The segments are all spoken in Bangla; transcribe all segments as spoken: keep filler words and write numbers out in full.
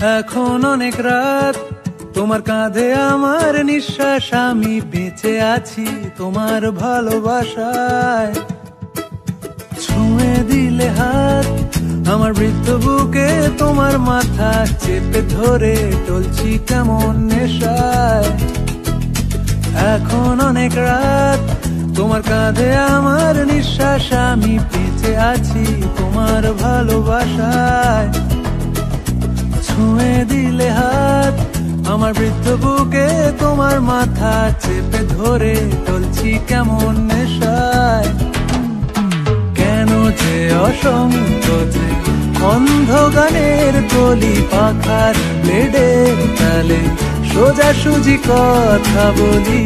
এখন অনেক রাত, তোমার কাঁধে আমার নিঃশ্বাস, আমি বেঁচে আছি তোমার ভালোবাসায়। ছুঁয়ে দিলে হাত আমার বৃদ্ধ বুকে, তোমার মাথা চেপে ধরে টলছি কেমন নেশায়। এখন অনেক রাত, তোমার কাঁধে আমার নিঃশ্বাস, আমি বেঁচে আছি তোমার ভালোবাসায়। ছুঁয়ে দিলে হাত আমার বৃদ্ধ বুকে, তোমার মাথা চেপে ধরে টলছি কেমন নেশায়। কেন যে অসংকোচে অন্ধ গানের কলি পাখার ব্লেডের তালে সোজাসুজি কথা বলি।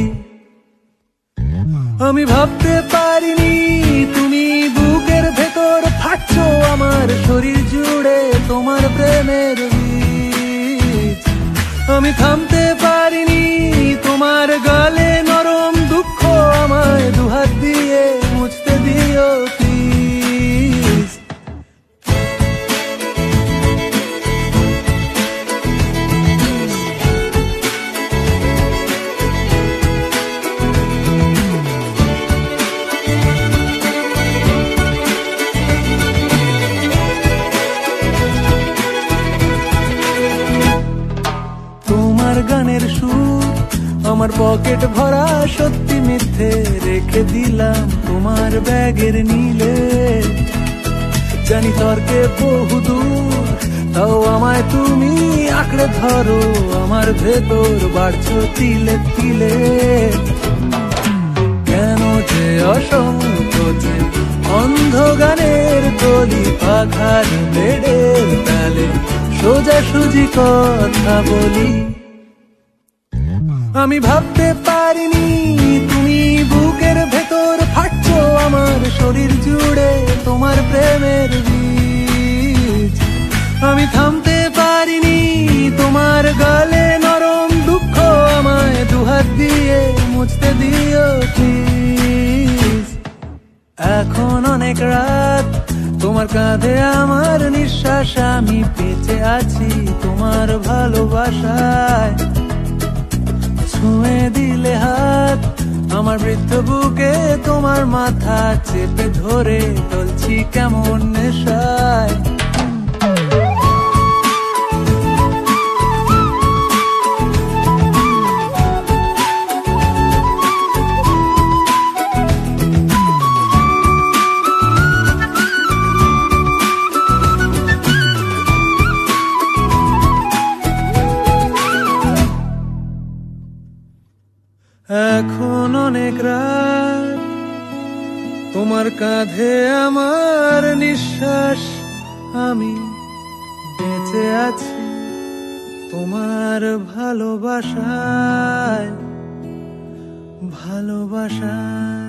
আমি ভাবতে পারিনি তুমি বুকের ভেতর ফাটছো আমার শরীর জুড়ে তোমার প্রেমের বীজ। আমি থামতে পারিনি তোমার গালে নরম দুঃখ, আমায় দুহাত দিয়ে মুছতে দিও প্লিজ। গানের সুর আমার পকেট ভরা, সত্যি মিথ্যে রেখে দিলাম তোমার ব্যাগের নীলে। জানি তর্কে বহুদূর, তাও আমায় তুমি আঁকড়ে ধরো, আমার ভেতর বাড়ছো তিলে তিলে। কেন যে অসংকোচে অন্ধ গানের কলি পাখার ব্লেডের তালে সোজাসুজি কথা বলি। আমি ভাবতে পারিনি তুমি বুকের ভেতর ফাটছো আমার শরীর জুড়ে তোমার প্রেমের বীজ। আমি থামতে পারিনি তোমার গালে নরম দুঃখ, আমায় দুহাত দিয়ে মুছতে দিও প্লিজ। এখন অনেক রাত, তোমার কাঁধে আমার নিঃশ্বাস, আমি বেঁচে আছি তোমার ভালোবাসায়। ছুঁয়ে দিলে হাত আমার বৃদ্ধ বুকে, তোমার মাথা চেপে ধরে টলছি কেমন নেশায়। এখন অনেক রাত, তোমার কাঁধে আমার নিঃশ্বাস, আমি বেঁচে আছি তোমার ভালোবাসায় ভালোবাসায়।